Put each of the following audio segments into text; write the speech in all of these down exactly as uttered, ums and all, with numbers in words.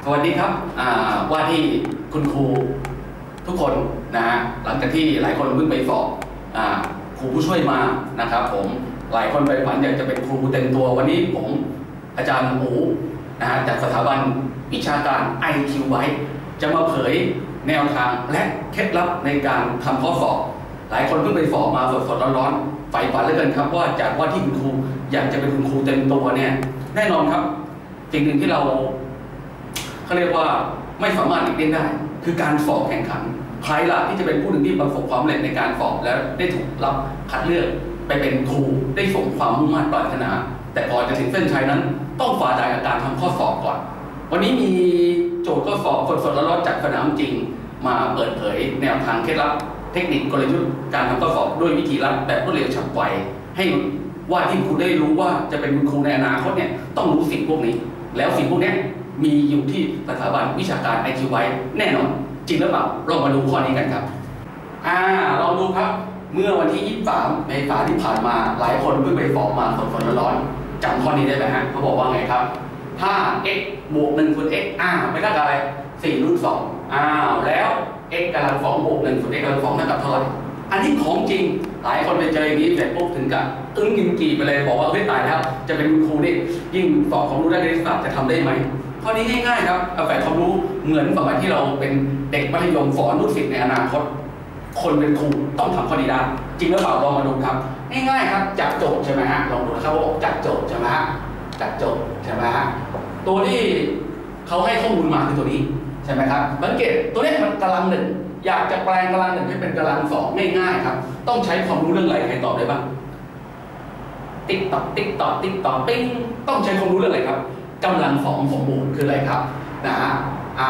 สวัสดีครับว่าที่คุณครูทุกคนนะฮะหลังจากที่หลายคนเพิ่งไปสอบครูผู้ช่วยมานะครับผมหลายคนไปฝันอยากจะเป็นครูเต็มตัววันนี้ผมอาจารย์หมูนะฮะจากสถาบันวิชาการ ไอ คิว ไว้จะมาเผยแนวทางและเคล็ดลับในการทำข้อสอบหลายคนเพิ่งไปสอบมาสดๆร้อนๆใฝ่ฝันเหลือเกินครับว่าจากว่าที่คุณครูอยากจะเป็นคุณครูเต็มตัวเนี่ยแน่นอนครับสิ่งหนึ่งที่เราเขาเรียกว่าไม่สามารถหลีกเลี่ยงได้คือการสอบแข่งขันใครล่ะที่จะเป็นผู้หนึ่งที่ประสบความสำเร็จในการสอบและได้ถูกรับคัดเลือกไปเป็นครูได้ส่งความมุ่งมั่นปรารถนาแต่ก่อนจะถึงเส้นชัยนั้นต้องฝ่าด่านกับการทำข้อสอบก่อนวันนี้มีโจทย์ข้อสอบสดๆร้อนๆจากสนามจริงมาเปิดเผยแนวทางเคล็ดลับเทคนิคกลยุทธ์การทำข้อสอบด้วยวิธีลัดแบบรวดเร็วฉับไวให้ว่าที่ครูได้รู้ว่าจะเป็นคุณครูในอนาคตเนี่ยต้องรู้สิ่งพวกนี้แล้วสิ่งพวกนี้มีอยู่ที่สถาบันวิชาการ ไอ คิว ไว้แน่นอนจริงหรือเปล่าลองมาดูข้อนี้กันครับอ่าลองดูครับเมื่อวันที่ยี่สิบสามเมษายนที่ผ่านมาหลายคนเพิ่งไปสอบมาสดๆร้อนๆจำข้อนี้ได้ไหมฮะเขาบอกว่าไงครับถ้า x บวกหนึ่งส่วน x อ้าวไม่ได้อะไรสี่รูทสองอ้าวแล้ว x กำลังสองบวกหนึ่งส่วน x กำลังสองเท่ากับเท่าไหร่อันนี้ของจริงหลายคนไปเจออย่างนี้เสร็จปุ๊บถึงกับอึ้งยิงกีไปเลยบอกว่าเฮ้ยตายแล้วจะเป็นครูนี่ยิ่งสอบความรู้ด้านคณิตศาสตร์จะทำได้ไหมข้อนี้ง่ายๆครับเอาแฝงความรู้เหมือนสมัยที่เราเป็นเด็กมัธยมสอนลูกศิษย์ในอนาคตคนเป็นครูต้องทำข้อนี้ได้จริงหรือเปล่าลองมาดูครับง่ายๆครับจับโจทย์ใช่ไหมฮะลองดูนะครับว่าจับโจทย์ใช่ไหมฮะจับโจทย์ใช่ไหมฮะตัวที่เขาให้ข้อมูลมาคือตัวนี้ใช่ไหมครับสังเกตตัวนี้มันกำลังหนึ่งอยากจะแปลงกำลังหนึ่งให้เป็นกำลังสองง่ายๆครับต้องใช้ความรู้เรื่องอะไรใครตอบได้บ้างติ๊กตอกติ๊กตอกติ๊กตอกปิ้งต้องใช้ความรู้เรื่องอะไรครับกำลังสองสมบูรณ์คืออะไรครับนะฮะอ่า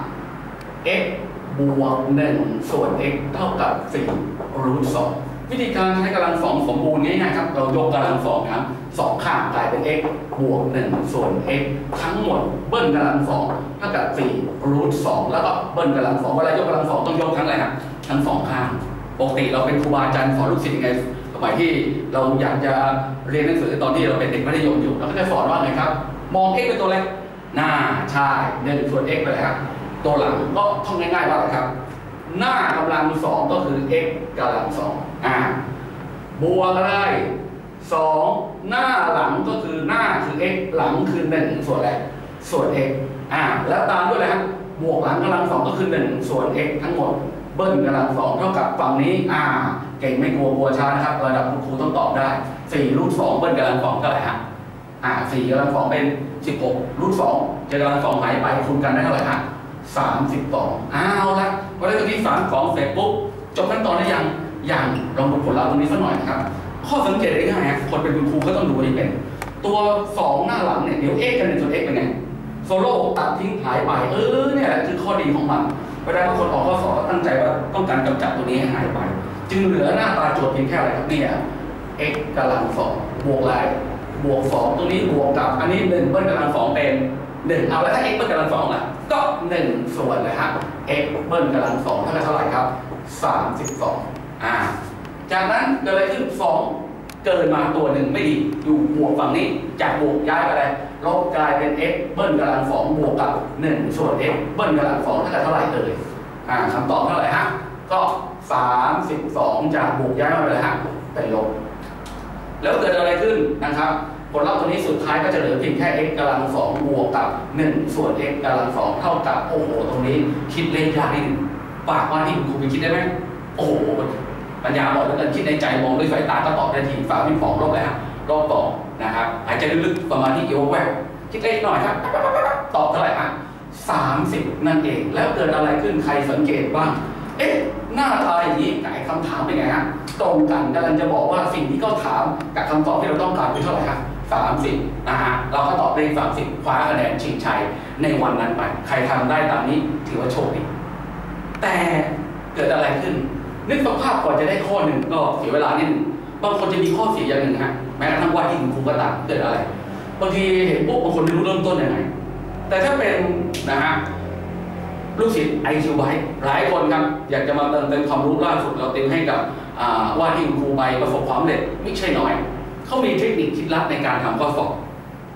x บวกหนึ่งส่วน x เท่ากับสี่รูทสองวิธีการใช้กำลังสองสมบูรณ์ง่ายๆครับเรายกกำลังสองครับสองข้างกลายเป็น x บวกหนึ่งส่วน x ทั้งหมดเบิ้ลกำลังสองเท่ากับสี่รูทสองแล้วก็เบิ้ลกำลังสองเวลายกกำลังสองต้องยกทั้งอะไรครับทั้งสองข้างปกติเราเป็นครูบาอาจารย์สอนลูกศิษย์ยังไงสมัยที่เราอยากจะเรียนหนังสือตอนที่เราเป็นเด็กมัธยมอยู่เราก็จะสอนว่าไงครับมอง x เป็นตัวเล็กหน้าใช่หนึ่งส่วน x ไปเลยครับตัวหลังก็ท่องง่ายๆว่าอะไรครับหน้ากำลังสองก็คือ x กำลังสองอ่าบวกอะไรสองหน้าหลังก็คือหน้าคือ x หลังคือหนึ่งส่วนอะไรส่วน x อ่าแล้วตามด้วยอะไรครับบวกหลังกำลังสองก็คือหนึ่งส่วน x ทั้งหมดเบิ้ลกำลังสองเท่ากับฝั่งนี้อ่าเก่งไม่กลัวกลัวช้านะครับระดับครูต้องตอบได้สี่รูทสองเบิ้ลกำลังสองเท่าไหร่ฮะอ่าสี่กำลังสองเป็นสิบหกรูทสองจะกำลังสองหายไปคูณกันได้เท่าไหร่ฮะสามสิบสองอ้าวละพอได้ตรงนี้สามสองเสร็จปุ๊บจบขั้นตอนได้ยังยังลองดูผลลัพธ์ตรงนี้สักหน่อยนะครับข้อสังเกตได้ง่ายๆคนเป็นคุณครูก็ต้องดูให้เป็นตัวสองหน้าหลังเนี่ยเดี๋ยว x กันหนึ่งส่วน x เป็นไงโซโล่ตัดทิ้งหายไปเออเนี่ยคือข้อดีของมันเวลาบางคนออกข้อสอบตั้งใจว่าต้องการกำจัดตัวนี้ให้หายไปจึงเหลือหน้าตาโจทย์เพียงแค่อะไรครับเนี่ย x กำลังสองบวกอะไรบวกสองตรงนี้บวกกับอันนี้หนึ่งเบิ้ลกำลังสองเป็นหนึ่งเอาแล้วถ้า x เบิ้ลกำลังสองล่ะก็หนึ่งส่วนนะฮะ x เบิ้ลกำลังสองเท่ากับเท่าไหร่ครับสามสิบสองอ่าจากนั้นเกิดอะไรขึ้นสองเกินมาตัวหนึ่งไม่ดีอยู่บวกฝั่งนี้จากบวกย้ายไปอะไรลบกลายเป็น x เบิ้ลกำลังสองบวกกับหนึ่งส่วน x เบิ้ลกำลังสองเท่ากับเท่าไหร่เอ่ยอ่าคำตอบเท่าไหร่ฮะก็สามสิบสองจากบวกย้ายมาเลยฮะเป็นลบแล้วเกิดอะไรขึ้นนะครับผลลัพธ์ตัวนี้สุดท้ายก็จะเหลือเพียงแค่ x กำลังสองบวกกับหนึ่งส่วน x กำลังสองเท่ากับโอ้โหตรงนี้คิดเลขยากนิดนึงปากว่าที่คุณครูไปคิดได้ไหมโอ้โหปัญญาอ่อนแล้วกันคิดในใจมองด้วยสายตาก็ตอบได้ทีฝาพิมพ์ฟองลบเลยฮะลบต่อนะครับหายใจลึกๆประมาณที่เอวแหวกคิดเลขหน่อยครับตอบเท่าไหร่ฮะสามสิบนั่นเองแล้วเกิดอะไรขึ้นใครสังเกตบ้างเอ๊ะหน้าตาอย่างนี้กับคำถามเป็นไงฮะตรงกันกำลังจะบอกว่าสิ่งที่เขาถามกับคำตอบที่เราต้องการคือเท่าไหร่ฮะสามสิบนะฮะเราก็ตอบเลขสามสิบคว้าคะแนนชิงชัยในวันนั้นไปใครทำได้ตามนี้ถือว่าโชคดีแต่เกิดอะไรขึ้นนึกสภาพก่อนจะได้ข้อหนึ่งก็เสียเวลานิดนึงบางคนจะมีข้อเสียอย่างหนึ่งฮะแม้กระทั่งว่าที่คุณครูก็ตามเกิดอะไรบางทีเห็นปุ๊บบางคนไม่รู้เริ่มต้นยังไงแต่ถ้าเป็นนะฮะลูกศิษย์ ไอ คิว ไว้หลายคนครับอยากจะมาเติมเต็มความรู้ล่าสุดเราเต็มให้กับว่าที่คุณครูไปประสบความสำเร็จไม่ใช่น้อยเขามีเทคนิคคิดลับในการทำข้อสอบ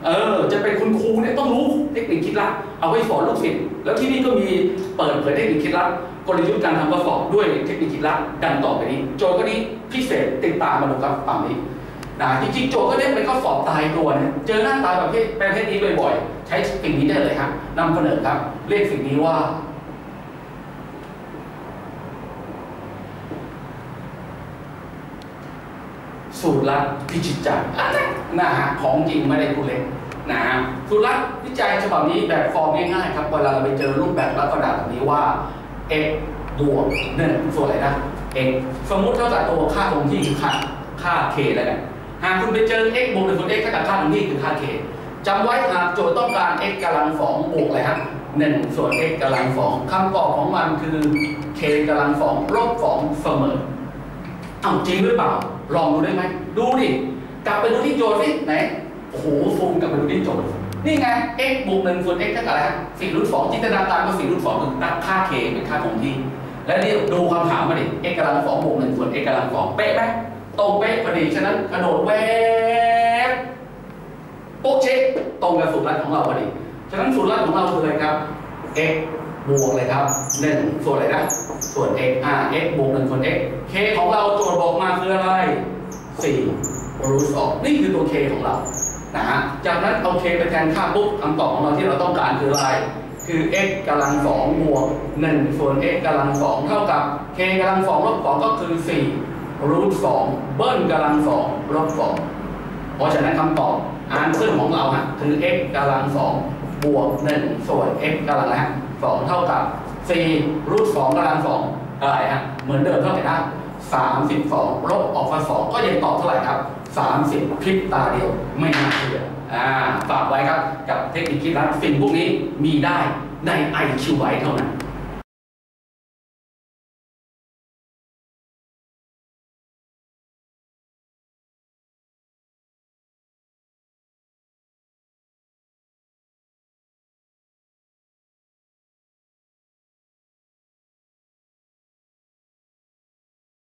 เออจะเป็นคุณครูเนี่ยต้องรู้เทคนิคคิดลับเอาไว้สอนลูกศิษย์แล้วที่นี่ก็มีเปิดเผยเทคนิคคิดลับกลยุทธ์การทำข้อสอบด้วยเทคนิคคิดลับดังต่อไปนี้โจทย์ข้อนี้พิเศษติดตามมาดูครับฝั่งนี้นะจริงๆโจทย์ก็ได้เป็นข้อสอบตายตัวเนี่ยเจอหน้าตาแบบนี้ประเภทนี้บ่อยๆใช้สิ่งนี้ได้เลยครับนำเสนอครับเรียกสิ่งนี้ว่าสูตรลับพิจิตรจักรนะฮะของจริงไม่ได้พูดเล่นนะฮะสูตรลับวิจัยฉบับนี้แบบฟอร์มง่ายๆครับเวลาเราไปเจอรูปแบบลักษณะแบบนี้ว่า x บวกหนึ่งส่วนอะไรนะ x สมมุติเท่ากับตัวค่าคงที่คือค่าค่า k แล้วกันหากคุณไปเจอ x บวกหนึ่งส่วน x เท่ากับค่าคงที่คือค่า k จำไว้หากโจทย์ต้องการ x กำลังสองบวกอะไรครับหนึ่งส่วน x กำลังสองคำตอบของมันคือ k กำลังสองลบสองเสมอเอาจริงหรือเปล่าลองดูได้ไหมดูดิกลับไปดูที่โจทย์สิไหนโอ้โหซูมกลับไปดูที่โจทย์นี่ไง x บวกหนึ่งส่วน x เท่ากับอะไรครับสี่รูทสองจินตนาการว่าสี่รูทสองคือค่า k เป็นค่าคงที่แล้วนี่ดูคำถามมาดิ x กำลังสองบวกหนึ่งส่วน x กำลังสองเป๊ะไหมตรงเป๊ะพอดีฉะนั้นกระโดดแวบโป๊กเช็คตรงกับสูตรลัดของเราพอดีฉะนั้นสูตรลัดของเราคืออะไรครับ x บวกเลยครับหนึ่งส่วนอะไรนะส่วน x อ่า x บวกหนึ่งส่วน x k ของเราโจทย์บอกมาคืออะไรสี่รูทสองนี่คือตัว k ของเรานะฮะจากนั้นเอา k ไปแทนค่าปุ๊บคำตอบของเราที่เราต้องการคืออะไรคือ x กำลังสองบวกหนึ่งส่วน x กำลังสองเท่ากับ k กำลังสองลบสองก็คือสี่รูทสองเบิ้ลกำลังสองลบสองเพราะฉะนั้นคำตอบอันซึ่งของเราฮะคือ x กำลังสองบวกหนึ่งส่วน x กำลังนะสองเท่ากับสี่รูทสองกำลังสองอะไรฮะเหมือนเดิมเท่าไหร่นะสามสิบสองลบออกมาสองก็ยังตอบเท่าไหร่ครับสามสิบพริบตาเดียวไม่น่าเชื่ออ่าฝากไว้ครับกับเทคนิคคิดลับสิ่งพวกนี้มีได้ใน ไอ คิว ไว้เท่านั้น